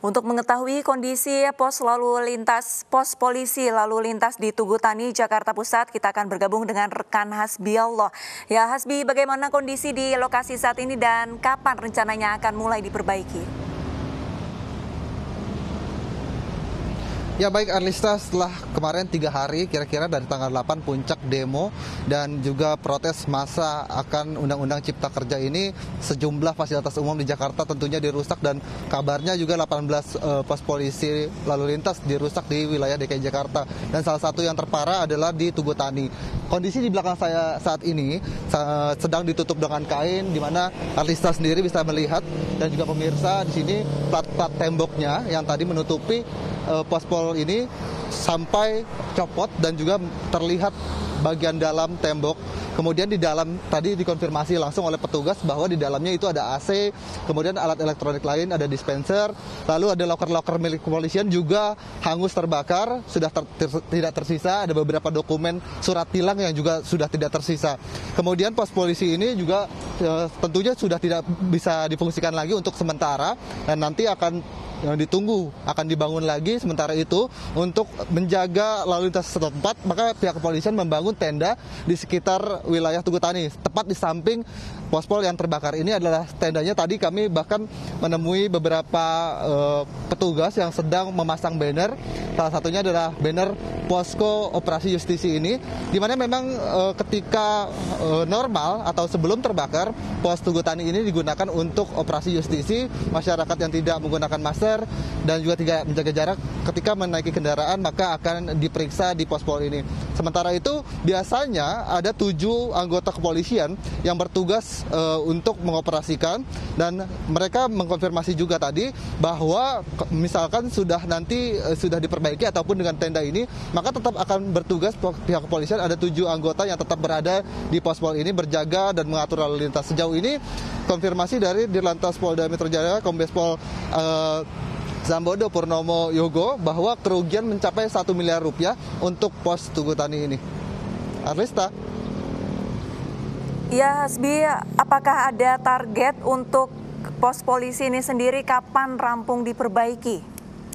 Untuk mengetahui kondisi pos polisi lalu lintas di Tugutani, Jakarta Pusat, kita akan bergabung dengan rekan Hasbi Allah. Ya Hasbi, bagaimana kondisi di lokasi saat ini dan kapan rencananya akan mulai diperbaiki? Ya baik Arlista, setelah kemarin 3 hari kira-kira dari tanggal 8 puncak demo dan juga protes massa akan Undang-Undang Cipta Kerja ini, sejumlah fasilitas umum di Jakarta tentunya dirusak dan kabarnya juga 18 pos polisi lalu lintas dirusak di wilayah DKI Jakarta. Dan salah satu yang terparah adalah di Tugutani. Kondisi di belakang saya saat ini sedang ditutup dengan kain, di mana Arlista sendiri bisa melihat dan juga pemirsa di sini plat-plat temboknya yang tadi menutupi pos-pol ini sampai copot dan juga terlihat bagian dalam tembok. Kemudian di dalam tadi dikonfirmasi langsung oleh petugas bahwa di dalamnya itu ada AC, kemudian alat elektronik lain, ada dispenser, lalu ada loker-loker milik kepolisian juga hangus terbakar, sudah tidak tersisa, ada beberapa dokumen surat tilang yang juga sudah tidak tersisa. Kemudian pos polisi ini juga tentunya sudah tidak bisa difungsikan lagi untuk sementara dan nanti akan ditunggu akan dibangun lagi. Sementara itu untuk menjaga lalu lintas setempat, maka pihak kepolisian membangun tenda di sekitar wilayah Tugutani, tepat di samping pos-pol yang terbakar. Ini adalah tendanya. Tadi kami bahkan menemui beberapa petugas yang sedang memasang banner. Salah satunya adalah banner posko operasi justisi ini, di mana memang ketika normal atau sebelum terbakar, pos Tugutani ini digunakan untuk operasi justisi. Masyarakat yang tidak menggunakan masker dan juga tidak menjaga jarak ketika menaiki kendaraan maka akan diperiksa di pos-pol ini. Sementara itu biasanya ada 7 anggota kepolisian yang bertugas untuk mengoperasikan, dan mereka mengkonfirmasi juga tadi bahwa misalkan sudah diperbaiki ataupun dengan tenda ini, maka tetap akan bertugas pihak kepolisian. Ada 7 anggota yang tetap berada di pos-pol ini berjaga dan mengatur lalu lintas. Sejauh ini konfirmasi dari Dirlantas Polda Metro Jaya Kombes Pol Sambodo Purnomo Yogo bahwa kerugian mencapai 1 miliar rupiah untuk pos Tugutani ini. Arlista. Ya Hasbi, apakah ada target untuk pos polisi ini sendiri kapan rampung diperbaiki?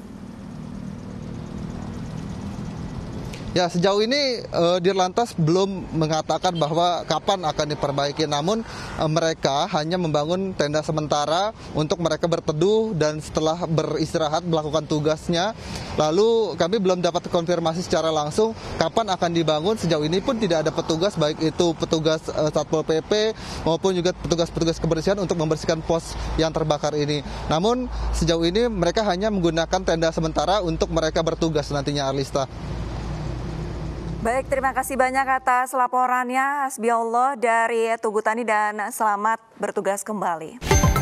Ya, sejauh ini Dirlantas belum mengatakan bahwa kapan akan diperbaiki, namun mereka hanya membangun tenda sementara untuk mereka berteduh dan setelah beristirahat melakukan tugasnya. Lalu kami belum dapat konfirmasi secara langsung kapan akan dibangun. Sejauh ini pun tidak ada petugas, baik itu petugas Satpol PP maupun juga petugas-petugas kebersihan untuk membersihkan pos yang terbakar ini. Namun sejauh ini mereka hanya menggunakan tenda sementara untuk mereka bertugas nantinya, Arlista. Baik, terima kasih banyak atas laporannya Hasbi Allah dari Tugutani dan selamat bertugas kembali.